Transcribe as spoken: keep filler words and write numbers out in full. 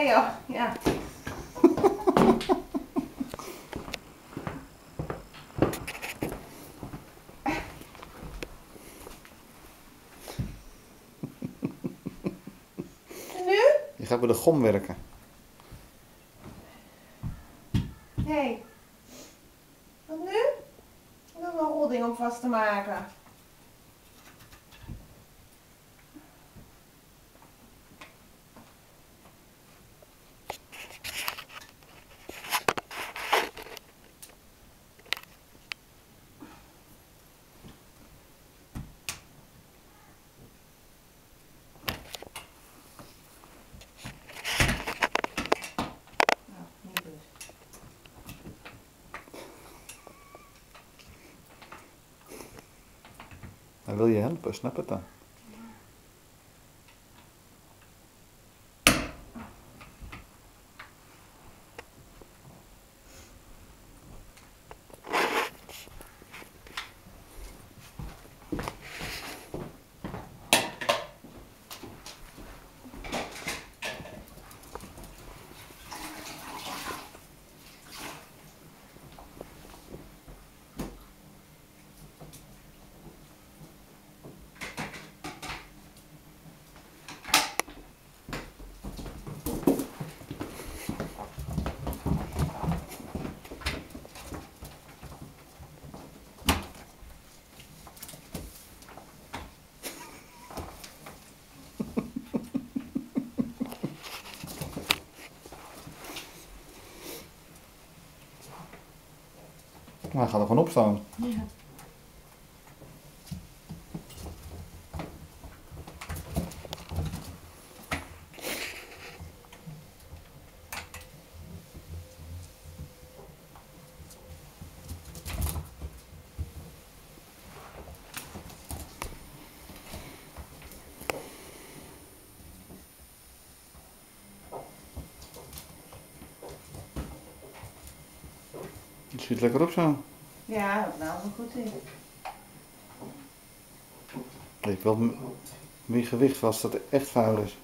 joh, ja. En nu? Je gaat bij de gom werken. Hé. Hey. Wat nu? Ik heb nog een rodding om vast te maken. Hij wil je helpen, snap het dan? Nou, hij gaat er gewoon opstaan. Ja. Het schiet lekker op zo. Ja, dat nou wel goed in. Ik wil meer gewicht als dat echt vuil is.